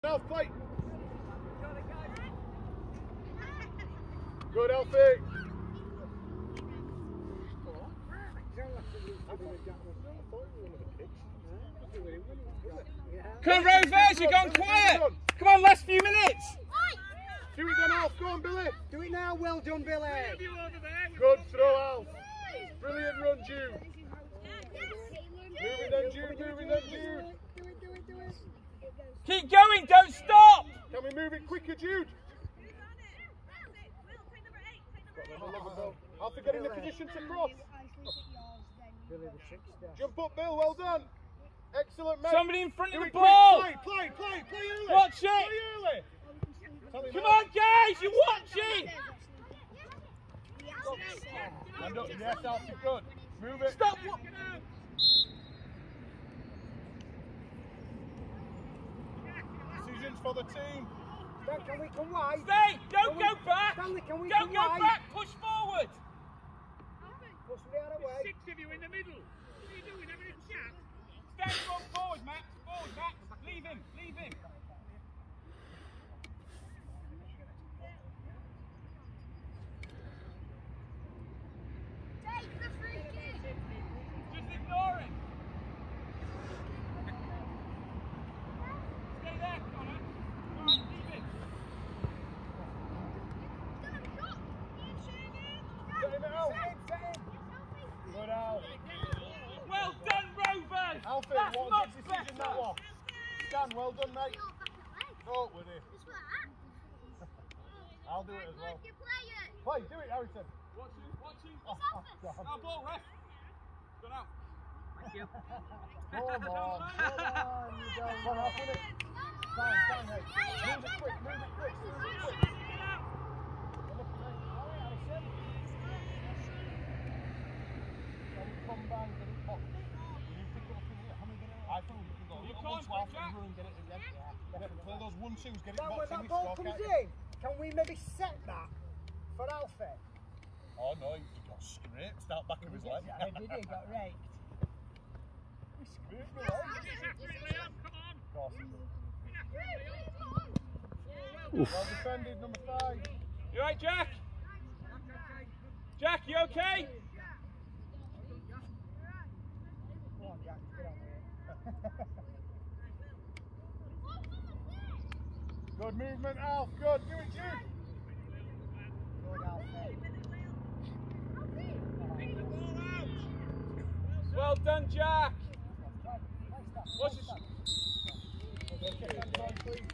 Alf, play. Good, Alfie. Come on, Rovers, you're gone quiet. Come on, last few minutes. Do it then, Alf. Go on, Billy. Do it now. Well done, Billy. Good throw, Alf. Brilliant run, Jude. Moving then, Jude. Moving then, Jude. Keep going, don't stop. Can we move it quicker, Jude? Alfie, get in the position to cross. Jump up, Bill. Well done. Excellent, mate. Somebody in front of the ball. Play early. Watch it. Play early. Come on, guys, you're watching. Yes, Alfie, good. Move it. Stop. Decisions for the team. Ben, can we come wide? Stay. Don't go back. Stanley, can we Don't come go wide? back. Push forward. Push me out of the way. 6 of you in the middle. What are you doing? Having a chat? Stand forward, Max. Forward, Max. Leave him. Leave him. Take the free kick. Just ignore him. Stay there, Connor. All right, leave him. Good, Alf. Well done, Rovers. Alfie, That's what a much good decision better. that was. Stan, well done, mate. Go with it. I'll do it as well. Play, do it, Harrison. Watching. Oh, God. Our ball, ref. Go now. Thank you. Come on, you don't. Come on, Alf, win it. Fine, mate. Move it quick. Come back, get it pop. You pick it up in here. How many get it? I think we can go. You One can't, to Alf Jack. and run and get it again. Yeah. Play those 1-2s, get it Now, when boxed in that this ball score, comes can't you? in, can we maybe set that for Alfie? Oh no, he got scraped out back of his leg. Yeah, did he? Got raked. He scraped me Get after it, Liam. Come on. Get after it, Liam. Well defended, number 5. You alright, Jack? Jack, you okay? Come on, Jack, get on with it. Good movement, Alf. Good. Do it, Jude. Good, Alfie. Well done, Jack. Nice, What's nice, his... nice.